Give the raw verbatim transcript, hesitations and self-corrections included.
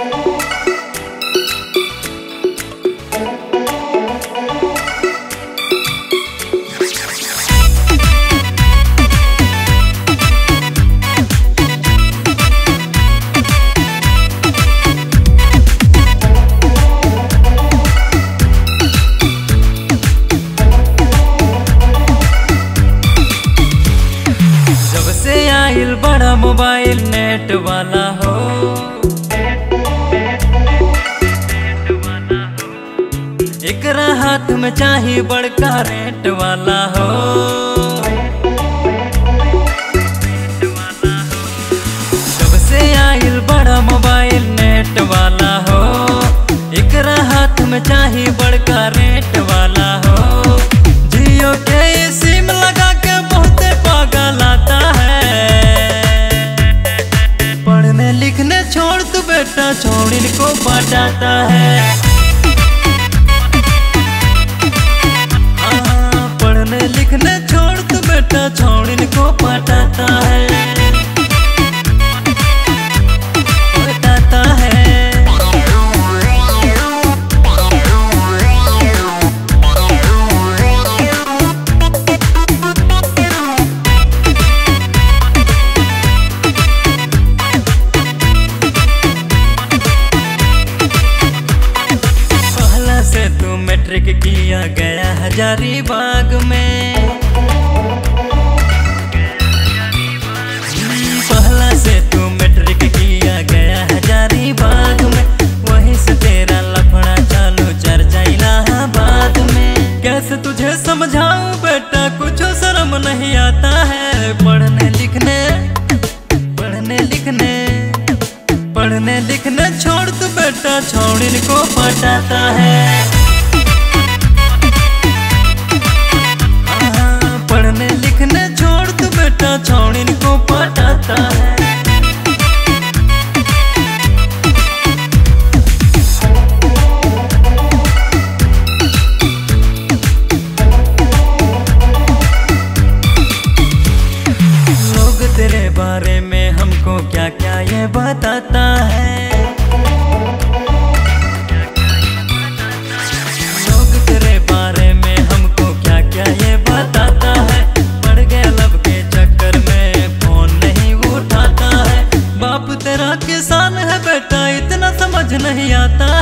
बड़ा mobile net वाला हो, एकरा हाथ में चाहिए बड़का रेट वाला हो। जब से आइल बड़ा मोबाइल नेट वाला हो, एकरा हाथ में चाहिए बड़का रेट वाला हो। जियो के सिम लगा के बहुत पागल आता है, पढ़ने लिखने छोड़ तू बेटा छोड़िन को पटाता है। हाँ, पढ़ने लिखने छोड़ तू बेटा छोड़िन को पटाता है, पटाता है। तू मैट्रिक किया गया हजारीबाग में, पहला से तू मैट्रिक किया गया हजारीबाग में, वहीं से तेरा लफड़ा चालू चर्चा इलाहाबाद में। कैसे तुझे समझाऊं बेटा कुछ शर्म नहीं आता है, पढ़ने लिखने पढ़ने लिखने पढ़ने लिखने छोड़ तू बेटा छोड़िन को पटाता है। हाँ, पढ़ने लिखने छोड़ तू बेटा छोड़िन को पटाता है। लोग तेरे बारे में हमको क्या क्या ये बताता है, लोग तेरे बारे में हमको क्या क्या ये बताता है। पड़ गया लब के चक्कर में फोन नहीं उठाता है, बाप तेरा किसान है बेटा इतना समझ नहीं आता